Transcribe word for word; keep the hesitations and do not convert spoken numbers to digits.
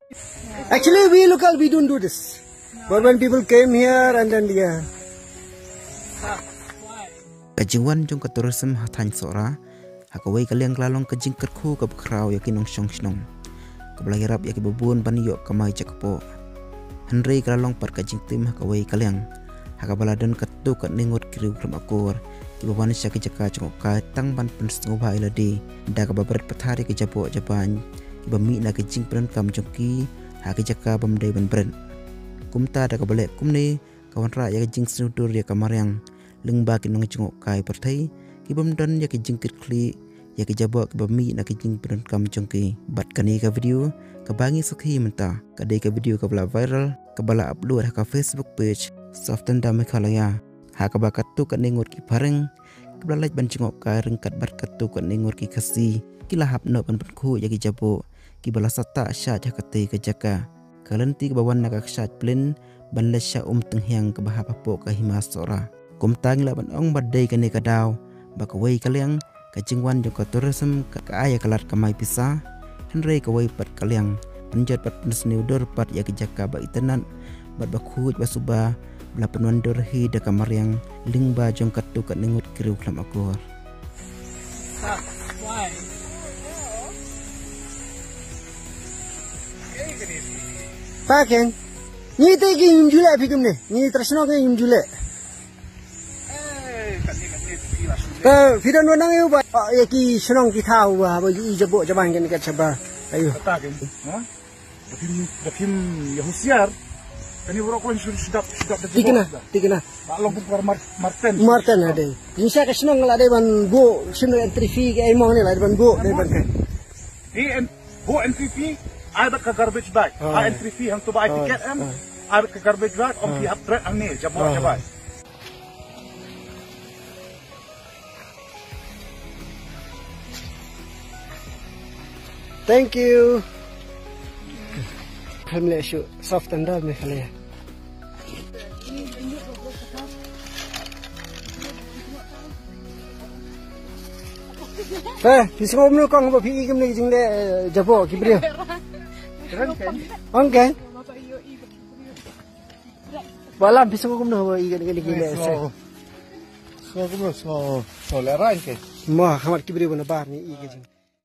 Actually, we local we don't do this. But when people came here and then yeah. Kajingwan jong katurism hatan sora, hakawai kaliang kelalong kajing kerku ke bekrau yakin nong shong shnong. Kebalahirap yakin bebun baniyok kamai cakpo. Henry kelalong par kajing tim hakawai kaliang. Hakabaladon katu kat ningut kiriu kram akur. Kibawan syaki jaka cengok ka tang ban pen setengah iladi. Da kababarat pathari ke japo japan. Kibami na kajing peran kam jongki. Haki jaka bamdai ban beren. Kumta da kabalek kumne kawan ra ya kajing senudur ya kamaryang. Lengba kinong cengok kai pertai kibam don ya kijingkit kli ya kijabo kibami na kijing peran kam jongki. Bat kani ka video kabangi sakhi menta kadai ka video kabala viral kabala upload haka Facebook page Soften da Meghalaya. Haka bakatu kat ningur ki pareng kabala ban cengok kai rengkat bat katu kat ningur ki kasi kila hapno ban penku ya kijabo kibala sata sya jakate ka jaka kalenti kebawan nakak syat plin ban lesya um tenghyang ke bahap apo ka himas sora kumtang la ban ong badai kane kadaw bakawai kaliang kajingwan jo ka tourism ka aya kalat kamai pisa henry kawai pat kaliang penjat pat nesni udor pat ya kejaka ba itenan bat bakhuj basuba bla penwandor hi da kamaryang lingba jong katu kat ningut kiru klam akor. Why? Paken, ni te ki nyum jule pikum ne, ni tresno ke nyum jule. Eh, kani kani pi la sule. Eh, fidan wanang yu ba, ya ki senong ki tahu ba, ba i jabo jaban kan kat saba. Ayo. Kata kan, ha? Dapim dapim Yahusiar, kani ora ko sudah sudah dah. Tikena, tikena. Balong pun Martin. Martin ada. Jinsa ke senong la de ban go, senong entry fee ke imong ni la de ban go, de ban kan. Ni go entry fee ada ke garbage bag. Oh. Ha entry fee hang tu buy tiket am. Ada ke garbage bag om pihak truk ang ni jabo jabo. Thank you. Family shoot soft and dab Meghalaya. Eh, bisa ngomong kong apa pi kem ni jing le jabo kibrio. Angken. Balam bisa ngomong apa ikan ikan gile. So, so, so, so, leran ke. Mah, kamat kibrio bana bar ni ikan jing.